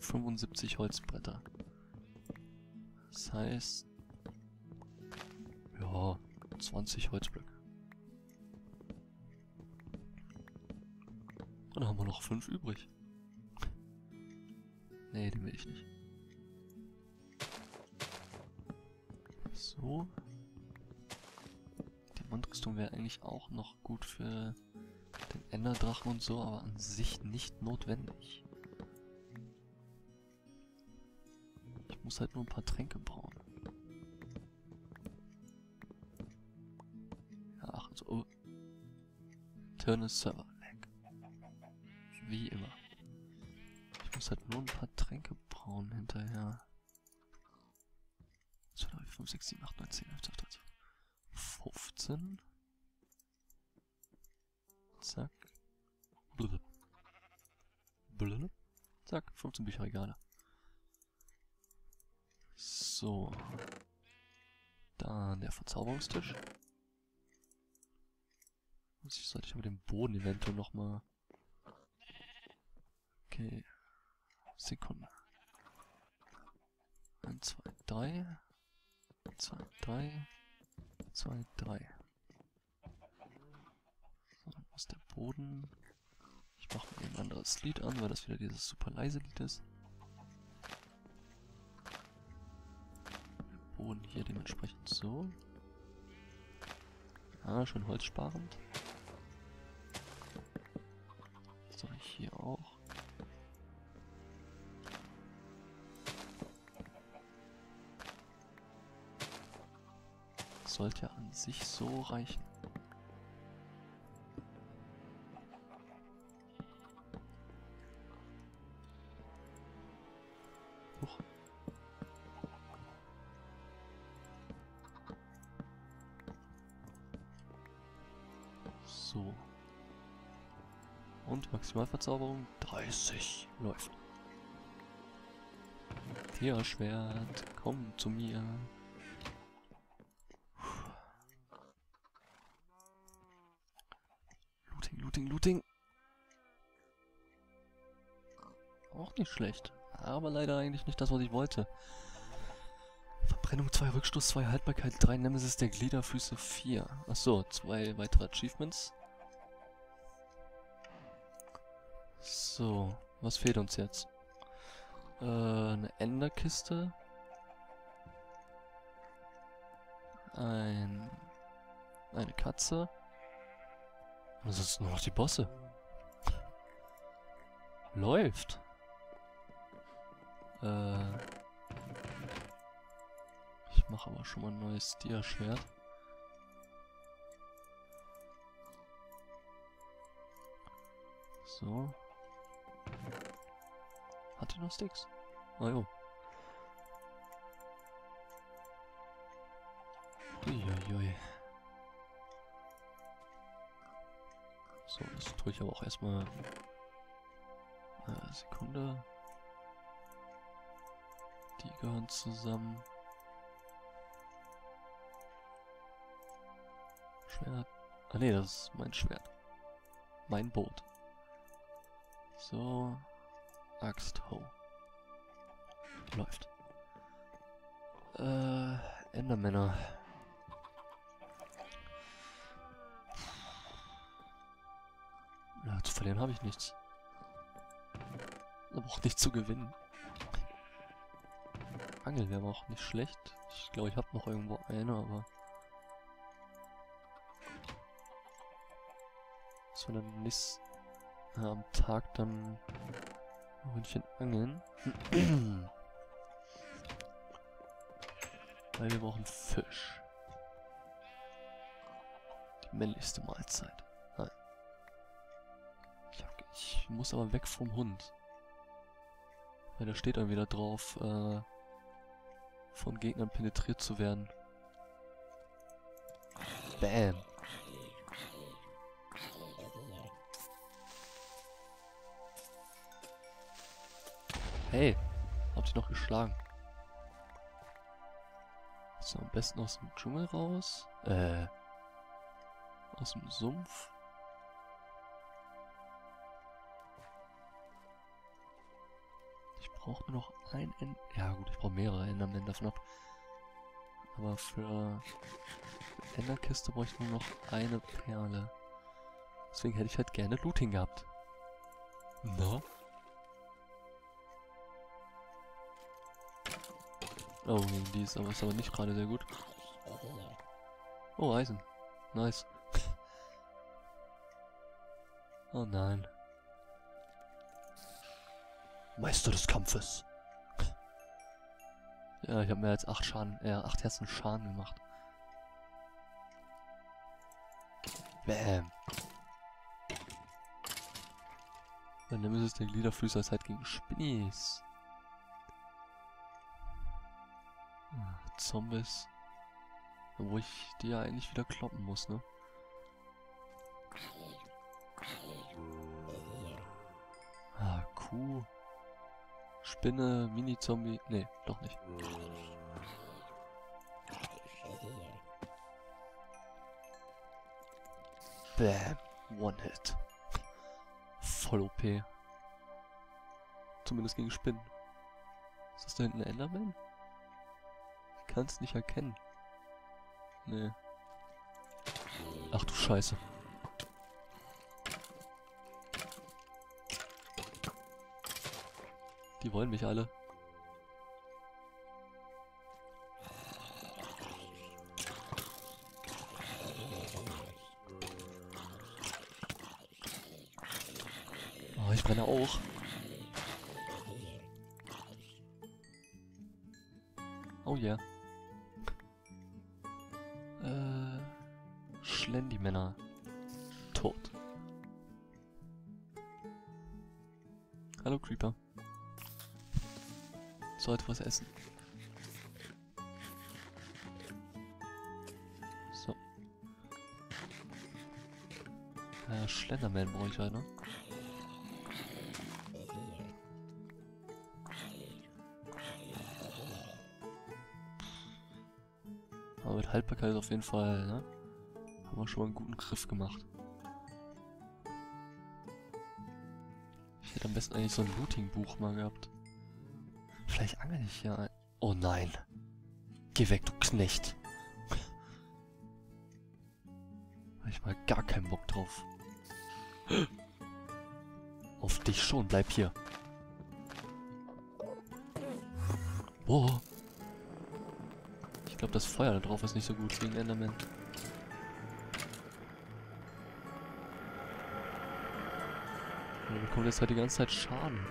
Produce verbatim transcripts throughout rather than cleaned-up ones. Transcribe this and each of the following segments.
fünfundsiebzig Holzbretter. Das heißt... Ja, zwanzig Holzblöcke. Und dann haben wir noch fünf übrig. Nee, den will ich nicht. So. Die Mondrüstung wäre eigentlich auch noch gut für den Enderdrachen und so, aber an sich nicht notwendig. Ich muss halt nur ein paar Tränke brauen. Ja, ach, also, oh. Turn Server lag. Wie immer. Ich muss halt nur ein paar Tränke brauen hinterher. zwei, drei, vier, fünf, sechs, sieben, acht, neun, zehn, elf, zwölf, dreizehn, fünfzehn. Zack. Blub. Blub. Zack, fünfzehn Bücherregale. So. Dann der Verzauberungstisch. Ich sollte ich aber den Boden eventuell nochmal... Okay. Sekunde. eins, zwei, drei. zwei, drei. zwei, drei. So, dann muss der Boden... Ich mache mir ein anderes Lied an, weil das wieder dieses super leise Lied ist. Der Boden hier dementsprechend so. Ja, schön holzsparend. So, hier auch. Sollte ja an sich so reichen. Huch. So. Und Maximalverzauberung dreißig. Läuft. Tierschwert, komm zu mir. Looting, Looting, Looting. Auch nicht schlecht. Aber leider eigentlich nicht das, was ich wollte. Verbrennung zwei, Rückstoß zwei, Haltbarkeit drei, Nemesis der Gliederfüße vier. Achso, zwei weitere Achievements. So, was fehlt uns jetzt? Äh, eine Enderkiste. Ein... Eine Katze. Und ansonsten nur noch die Bosse. Läuft. Äh... Ich mache aber schon mal ein neues Dia-Schwert. So. Hat die noch Sticks? Ah jo. Uiuiui. So, das tue ich aber auch erstmal... Eine Sekunde. Die gehören zusammen. Schwert. Ah ne, das ist mein Schwert. Mein Boot. So. Axt, Ho. Läuft. Äh, Endermänner. Ja, zu verlieren habe ich nichts. Aber auch nicht zu gewinnen. Angel wäre aber auch nicht schlecht. Ich glaube, ich habe noch irgendwo eine, aber... dass wir dann nächst, äh, am Tag dann ein Ründchen angeln. Weil wir brauchen Fisch. Die männlichste Mahlzeit. Nein. Ich, hab, ich muss aber weg vom Hund. Weil da steht dann wieder drauf, äh, von Gegnern penetriert zu werden. Bam. Hey, habt ihr noch geschlagen? So, am besten aus dem Dschungel raus. Äh, aus dem Sumpf. Ich brauche nur noch ein End... Ja gut, ich brauche mehrere Endermen davon ab. Aber für Enderkiste brauche ich nur noch eine Perle. Deswegen hätte ich halt gerne Looting gehabt. Na? Oh, die ist aber, ist aber nicht gerade sehr gut. Oh, Eisen. Nice. Oh nein. Meister des Kampfes. Ja, ich habe mehr als acht Schaden, äh, acht Herzen Schaden gemacht. Bam. Dann nimm es der Gliederfüßer Zeit gegen Spinnis. Ah, Zombies. Wo ich die ja eigentlich wieder kloppen muss, ne? Ah, Kuh. Spinne, Mini-Zombie. Nee, doch nicht. Bam. One-Hit. Voll O P. Zumindest gegen Spinnen. Ist das da hinten ein Enderman? Ich kann es nicht erkennen. Nee. Ach du Scheiße. Die wollen mich alle. Oh, ich brenne auch. Oh ja. Yeah. Äh, Schlendi-Männer. Tot. Hallo Creeper. Sollte was essen. So. Äh, Schlenderman brauche ich halt, ne? Aber mit Haltbarkeit auf jeden Fall, ne? Haben wir schon mal einen guten Griff gemacht. Ich hätte am besten eigentlich so ein Looting-Buch mal gehabt. Vielleicht angel ich ja ein... Oh nein. Geh weg, du Knecht. Hab ich mal gar keinen Bock drauf. Auf dich schon, bleib hier. Boah. Ich glaube, das Feuer da drauf ist nicht so gut gegen Enderman. Er bekommt jetzt halt die ganze Zeit Schaden.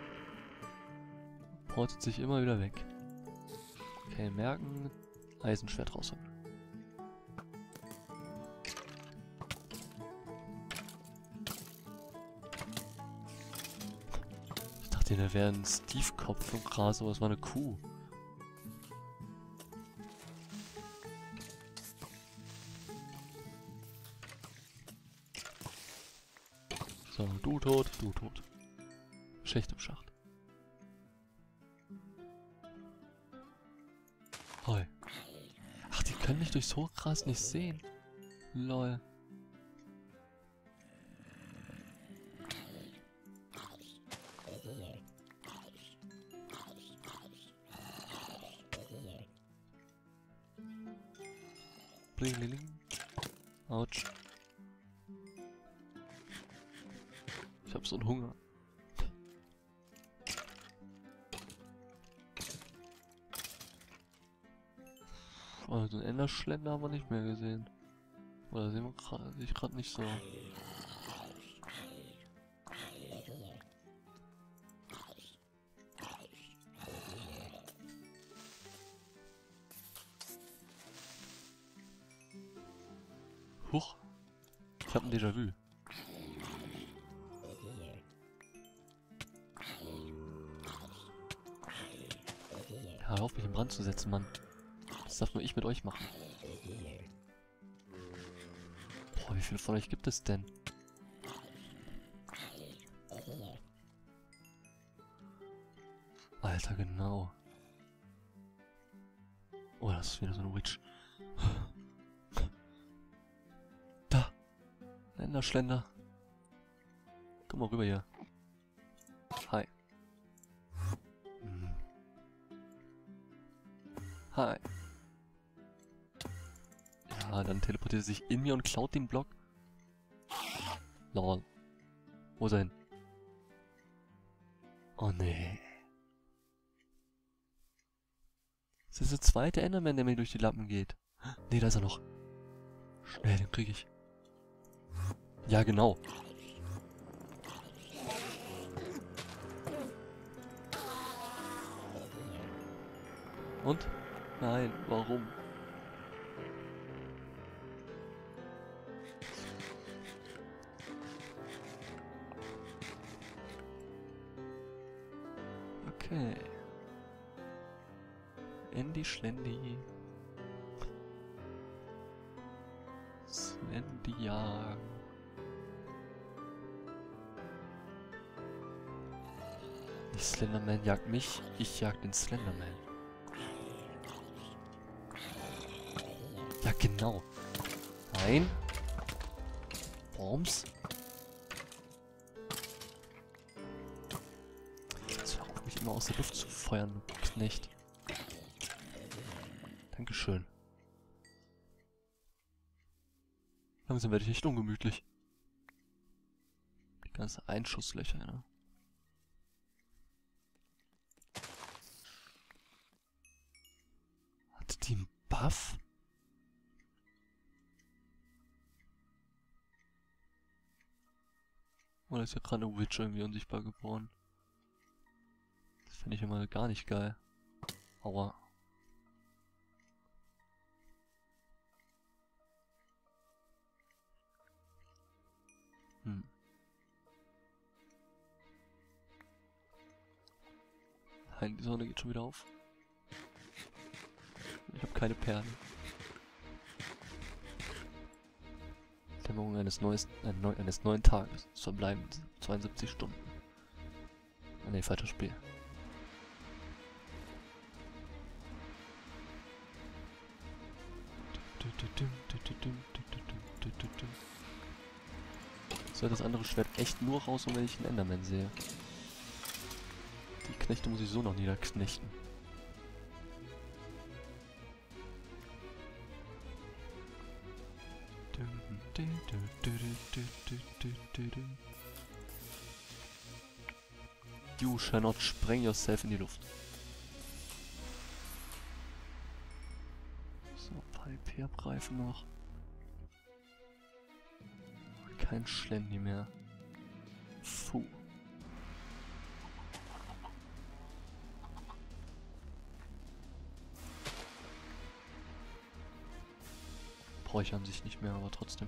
Portet sich immer wieder weg. Okay, merken. Eisenschwert rausholen. Ich dachte, da wäre ein Steve-Kopf im Gras, aber es war eine Kuh. So, du tot, du tot. Schicht im Schacht. Hoi. Ach, die können mich durchs Hochgras nicht sehen. Lol. Bling. Autsch. Ich hab so einen Hunger. Oh, so einen Enderschlender haben wir nicht mehr gesehen. Oder sehen wir gerade ich gerade nicht so. Huch. Ich hab ein Déjà-vu. Ja, hör auf mich in Brand zu setzen, Mann. Das darf nur ich mit euch machen. Boah, wie viele von euch gibt es denn? Alter, genau. Oh, das ist wieder so ein Witch. Da! Ein Enderschlender. Komm mal rüber hier. Hi. Hi. Ja, dann teleportiert er sich in mir und klaut den Block. Lol. Wo ist er hin? Oh nee. Das ist der zweite Enderman, der mir durch die Lampen geht. Nee, da ist er noch. Schnell, den krieg ich. Ja, genau. Und? Nein, warum? Okay. Andy Schlendi. Slendy jagen. Die Slenderman jagt mich, ich jag den Slenderman. Ja, genau. Nein. Worms. Das hör auf, mich immer aus der Luft zu feuern, du Knecht. Dankeschön. Langsam werde ich echt ungemütlich. Die ganzen Einschusslöcher, ne? Hat die einen Buff? Oder ist ja gerade eine Witch irgendwie unsichtbar geworden? Das finde ich immer gar nicht geil. Aua. Hm. Nein, die Sonne geht schon wieder auf. Ich habe keine Perlen. Dämmerung eines, neues, äh, neu, eines neuen Tages. Es verbleiben zweiundsiebzig Stunden. Ah, ne, falsches Spiel. Soll das andere Schwert echt nur raus, wenn ich einen Enderman sehe? Die Knechte muss ich so noch niederknechten. You shall not spreng yourself in die Luft. So, ein paar E P-Abreifen noch. Kein Schlendi mehr. Puh. Brauche ich an sich nicht mehr, aber trotzdem.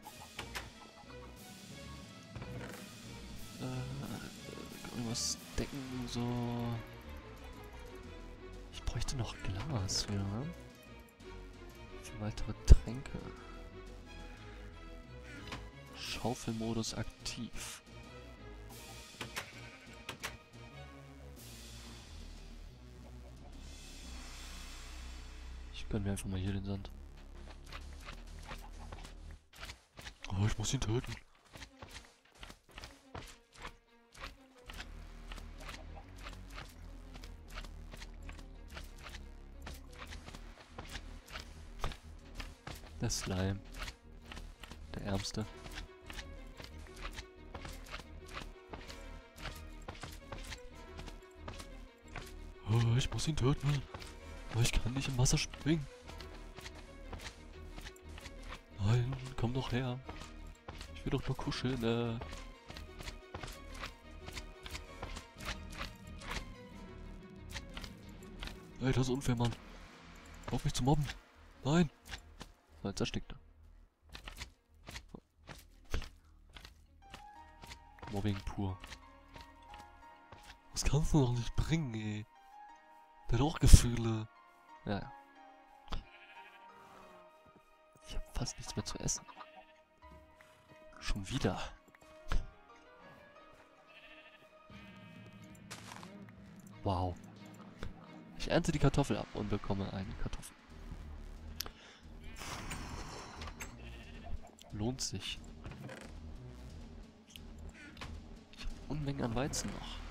Äh, irgendwas decken, so. Ich bräuchte noch Glas, ja. Für weitere Tränke. Schaufelmodus aktiv. Ich gönn mir einfach mal hier den Sand. Oh, ich muss ihn töten. Der Slime. Der Ärmste. Oh, ich muss ihn töten. Aber ich kann nicht im Wasser springen. Nein, komm doch her. Ich will doch nur kuscheln, äh. Ey, das ist unfair, Mann. Auf mich zu mobben. Nein. So, jetzt erstickt er. Mobbing pur. Das kannst du doch nicht bringen, ey. Der hat auch Gefühle. Ja, ja. Ich hab fast nichts mehr zu essen. Schon wieder. Wow. Ich ernte die Kartoffel ab und bekomme eine Kartoffel. Lohnt sich. Ich habe Unmengen an Weizen noch.